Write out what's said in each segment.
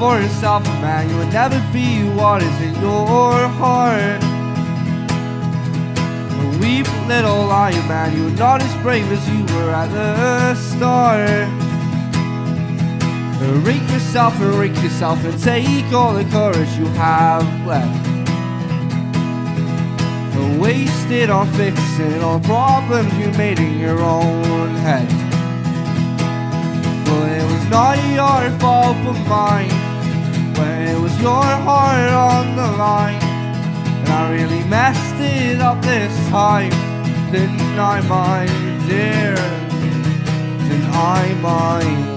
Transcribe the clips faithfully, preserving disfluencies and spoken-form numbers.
for yourself, man. You will never be what is in your heart. Weep little lion, man. You are not as brave as you were at the start. Rake yourself and rake yourself and take all the courage you have left. Waste it on fixing all the problems you made in your own head. But it was not your fault but mine, when it was your heart on the line. And I really messed it up this time. Didn't I, my dear? Didn't I, my?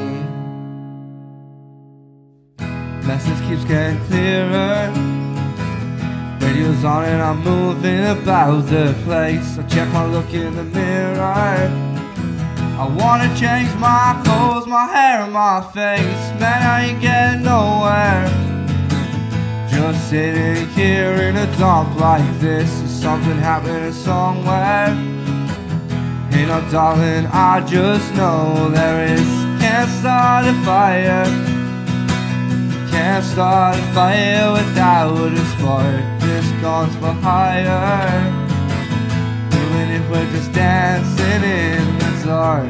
Message keeps getting clearer. Radio's on and I'm moving about the place. I check my look in the mirror. I wanna change my clothes, my hair and my face. Man, I ain't getting nowhere. Just sitting here in a dark like this. Is something happening somewhere? Hey no darling, I just know there is. Can't start a fire. Can't start a fire without a spark. This gun's for hire. Even if we're just dancing in the dark.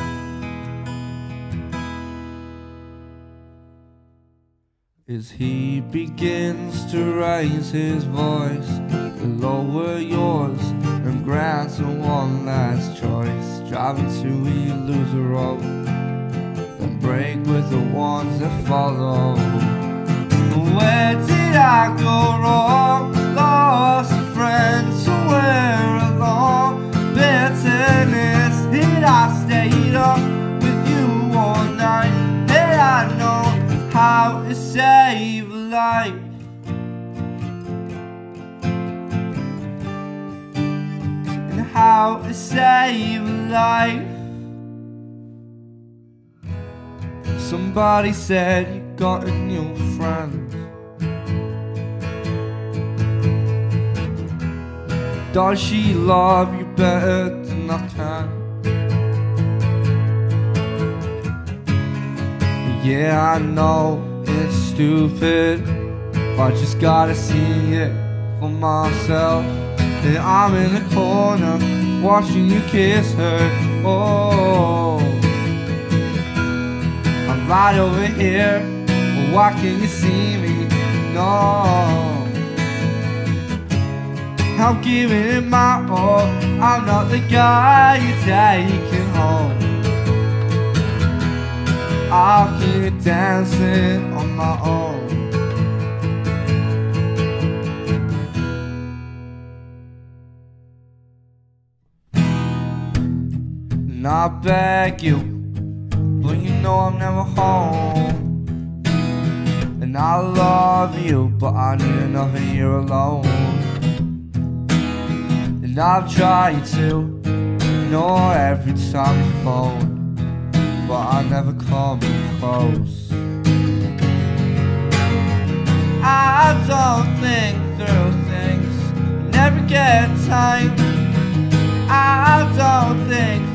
As he begins to raise his voice, to lower yours and grant him one last choice. Driving till we lose the road, then break with the ones that follow. Where did I go wrong? Lost a friend somewhere along. Bitterness, did I stay up with you all night? Did I know how to save a life? And how to save a life? Somebody said you got a new friend. Does she love you better than I can? Yeah, I know it's stupid, but I just gotta see it for myself. And I'm in the corner watching you kiss her. Oh, I'm right over here, but why can't you see me? No, I'm giving it my all. I'm not the guy you're taking home. I'll keep dancing on my own. And I beg you, but you know I'm never home. And I love you, but I need another year alone. And I've tried to ignore every time you phone, but I never come close. I don't think through things, never get time. I don't think